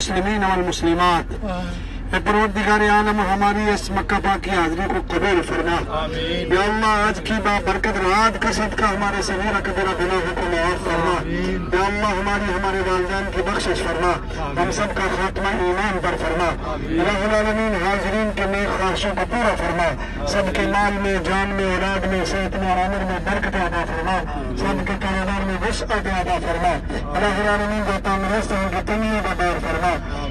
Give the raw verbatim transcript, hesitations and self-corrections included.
मुस्लिमीन वल मुस्लिमात। परवरदिगार आलम हमारी इस मक्का पाक की हाजिरी को कबूल फरमा। या अल्लाह आज की बाबरकत रात का सदका हमारे सगीरा कबीरा गुनाहों को माफ फरमा। या अल्लाह हमारी हमारे वालिदैन की बख्शिश फरमा, हम सब का खात्मा ईमान पर फरमा। रब्बुल आलमीन हाजिरीन के नेक ख्वाहिशों को पूरा फरमा, सबके माल में, जान में, औलाद में, सेहत में और उम्र में बरकत अता फरमा, सबके कारोबार में वसअत अता फरमा। रब्बुल आलमीन जो तंदुरुस्त हैं उनकी तंगियों को दूर फरमा।